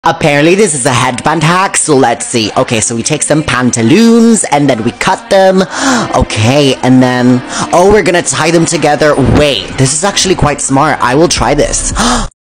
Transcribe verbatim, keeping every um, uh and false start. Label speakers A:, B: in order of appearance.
A: Apparently this is a headband hack, so let's see. Okay, so we take some pantaloons, and then we cut them. Okay, and then... oh, we're gonna tie them together. Wait, this is actually quite smart. I will try this.